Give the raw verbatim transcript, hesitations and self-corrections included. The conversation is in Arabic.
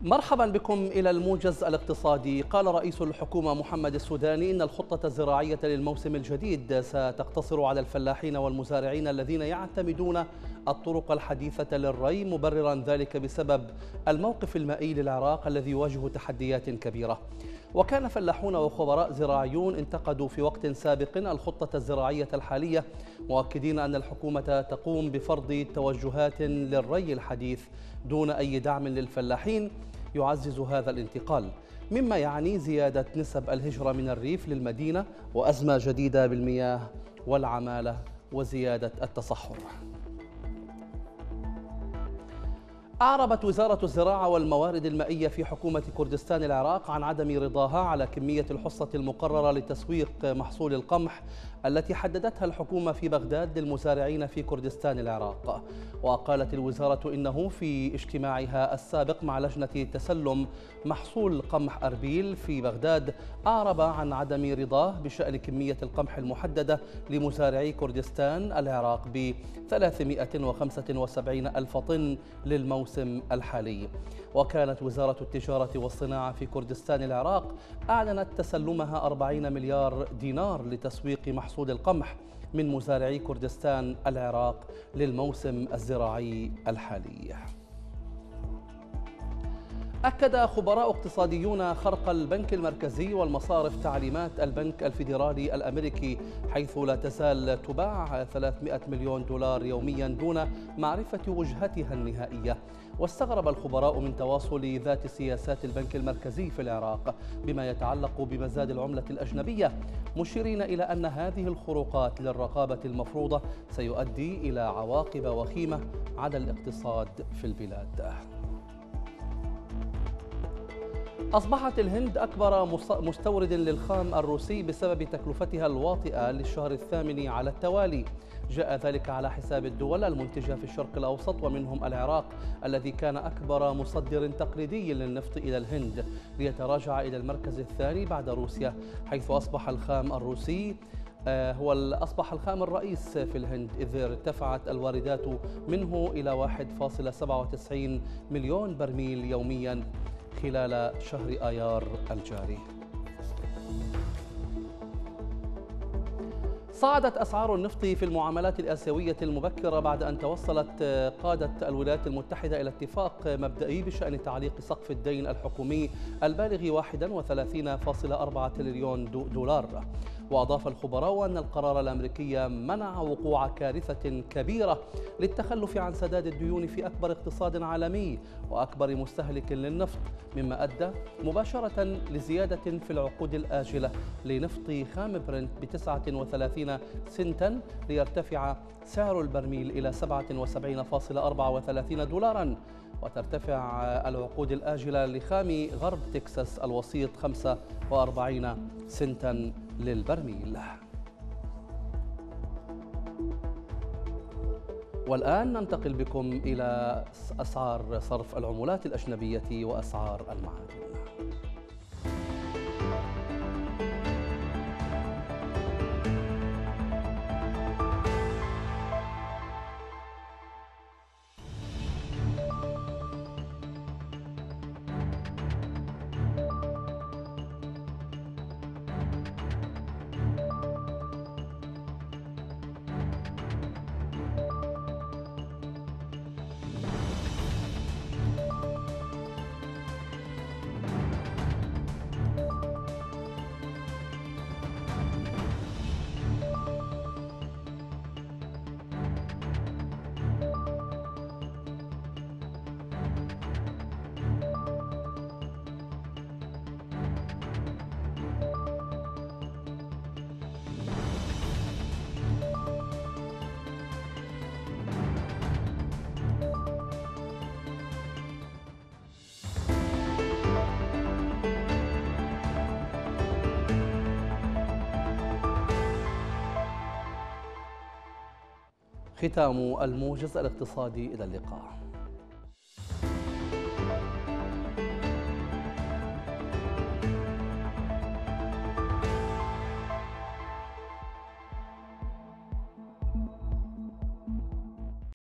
مرحبا بكم إلى الموجز الاقتصادي. قال رئيس الحكومة محمد السوداني إن الخطة الزراعية للموسم الجديد ستقتصر على الفلاحين والمزارعين الذين يعتمدون الطرق الحديثة للري، مبررا ذلك بسبب الموقف المائي للعراق الذي يواجه تحديات كبيرة. وكان فلاحون وخبراء زراعيون انتقدوا في وقت سابق الخطة الزراعية الحالية، مؤكدين أن الحكومة تقوم بفرض توجهات للري الحديث دون أي دعم للفلاحين يعزز هذا الانتقال، مما يعني زيادة نسب الهجرة من الريف للمدينة وأزمة جديدة بالمياه والعمالة وزيادة التصحر. أعربت وزارة الزراعة والموارد المائية في حكومة كردستان العراق عن عدم رضاها على كمية الحصة المقررة لتسويق محصول القمح التي حددتها الحكومة في بغداد للمزارعين في كردستان العراق. وقالت الوزارة إنه في اجتماعها السابق مع لجنة تسلم محصول قمح أربيل في بغداد أعرب عن عدم رضاه بشأن كمية القمح المحددة لمزارعي كردستان العراق ب ثلاثمائة وخمسة وسبعين ألف طن للموسم الحالي. وكانت وزارة التجارة والصناعة في كردستان العراق أعلنت تسلمها أربعين مليار دينار لتسويق محصول القمح من مزارعي كردستان العراق للموسم الزراعي الحالي. أكد خبراء اقتصاديون خرق البنك المركزي والمصارف تعليمات البنك الفيدرالي الأمريكي، حيث لا تزال تباع ثلاثمائة مليون دولار يوميا دون معرفة وجهتها النهائية. واستغرب الخبراء من تواصل ذات سياسات البنك المركزي في العراق بما يتعلق بمزاد العملة الأجنبية، مشيرين إلى أن هذه الخروقات للرقابة المفروضة سيؤدي إلى عواقب وخيمة على الاقتصاد في البلاد. أصبحت الهند أكبر مستورد للخام الروسي بسبب تكلفتها الواطئة للشهر الثامن على التوالي. جاء ذلك على حساب الدول المنتجة في الشرق الأوسط ومنهم العراق الذي كان أكبر مصدر تقليدي للنفط إلى الهند، ليتراجع إلى المركز الثاني بعد روسيا، حيث أصبح الخام الروسي هو أصبح الخام الرئيس في الهند، إذ ارتفعت الواردات منه إلى واحد فاصلة سبعة وتسعين مليون برميل يوميا خلال شهر آيار الجاري. صعدت أسعار النفط في المعاملات الآسيوية المبكرة بعد أن توصلت قادة الولايات المتحدة إلى اتفاق مبدئي بشأن تعليق سقف الدين الحكومي البالغ واحد وثلاثين فاصلة أربعة تريليون دولار. وأضاف الخبراء أن القرار الأمريكي منع وقوع كارثة كبيرة للتخلف عن سداد الديون في أكبر اقتصاد عالمي وأكبر مستهلك للنفط، مما أدى مباشرة لزيادة في العقود الآجلة لنفط خام برنت بتسعة وثلاثين سنتا، ليرتفع سعر البرميل إلى سبعة وسبعين فاصلة أربعة وثلاثين دولارا. وترتفع العقود الآجلة لخام غرب تكساس الوسيط خمسة وأربعين سنتا للبرميل. والآن ننتقل بكم إلى أسعار صرف العملات الأجنبية وأسعار المعادن. ختام الموجز الاقتصادي، إلى اللقاء.